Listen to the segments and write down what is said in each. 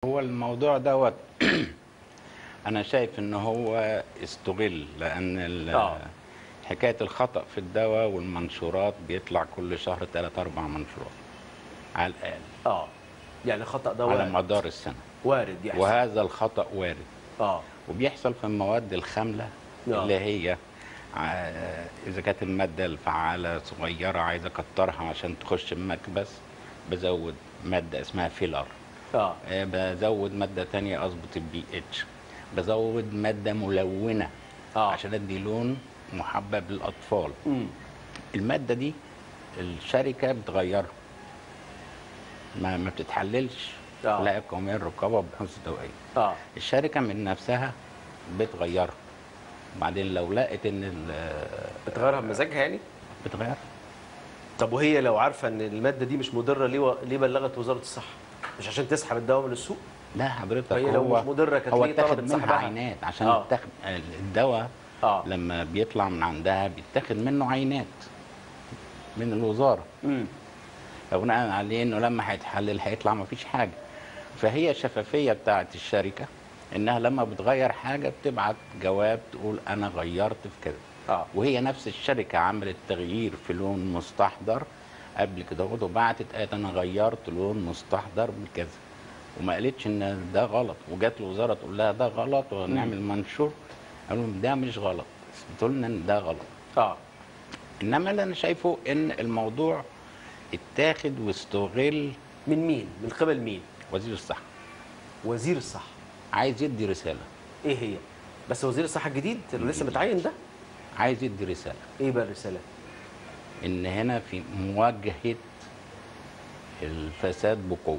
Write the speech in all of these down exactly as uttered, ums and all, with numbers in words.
هو الموضوع دوت انا شايف ان هو استغل، لان ال- اه حكايه الخطأ في الدواء والمنشورات بيطلع كل شهر ثلاث اربع منشورات على الاقل اه يعني خطأ ده على وارد. مدار السنه، وارد يحصل. وهذا الخطأ وارد اه وبيحصل في المواد الخامله آه. اللي هي ع- اذا كانت الماده الفعاله صغيره عايز اكترها عشان تخش المكبس، بزود ماده اسمها فيلر، اه آه، بزود ماده تانية اظبط البي اتش، بزود ماده ملونه اه عشان ادي لون محبب للاطفال. امم الماده دي الشركه بتغيرها، ما ما بتتحللش آه. لا قوميه الرقابه والبحوث الدوائيه، اه الشركه من نفسها بتغيرها. بعدين لو لقت ان ال- بتغيرها بمزاجها يعني. بتغيرها. طب وهي لو عارفه ان الماده دي مش مضره، ليه و... ليه بلغت وزاره الصحه؟ مش عشان تسحب الدواء من السوق؟ لا حضرتك، هي لو هو مش مضره كانت هو ليه اتاخد طلبت منها سحبها؟ عينات عشان آه. اتاخد الدواء. اه لما بيطلع من عندها بيتاخد منه عينات من الوزاره، امم فبناء عليه انه لما هيتحلل هيطلع ما فيش حاجه. فهي الشفافيه بتاعت الشركه انها لما بتغير حاجه بتبعت جواب تقول انا غيرت في كذا. اه وهي نفس الشركه عملت تغيير في لون مستحضر قبل كده وبعتت قالت انا غيرت لون مستحضر بكذا، وما قالتش ان ده غلط، وجات الوزاره تقول لها ده غلط ونعمل منشور، قالوا لهم ده مش غلط، اثبتوا لنا ان ده غلط. اه انما اللي انا شايفه ان الموضوع اتاخد واستغل. من مين؟ من قبل مين؟ وزير الصحه وزير الصحه. عايز يدي رساله، ايه هي؟ بس وزير الصحه الجديد اللي لسه متعين ده؟ عايز يدي رساله ايه بقى الرساله؟ ان هنا في مواجهه الفساد بقوه.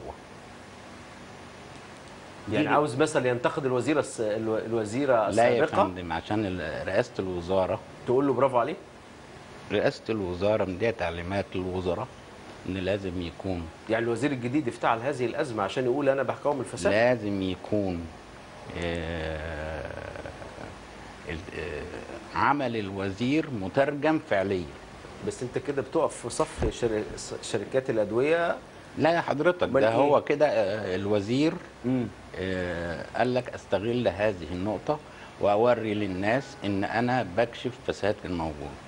يعني عاوز مثلا ينتقد الوزيره الس... الو- الوزيره لا يا السابقه فندم، عشان ال- رئاسه الوزاره تقول له برافو عليه؟ رئاسه الوزاره مديها تعليمات للوزراء ان لازم يكون يعني الوزير الجديد افتعل هذه الازمه عشان يقول انا بحكم الفساد؟ لازم يكون آه، ال- آه، عمل الوزير مترجم فعليا. بس انت كده بتقف في صف شر... شركات الادويه. لا يا حضرتك، أمال ده إيه؟ هو كده آه، الوزير امم آه، قال لك استغل هذه النقطة واوري للناس ان انا بكشف فساد الموجود.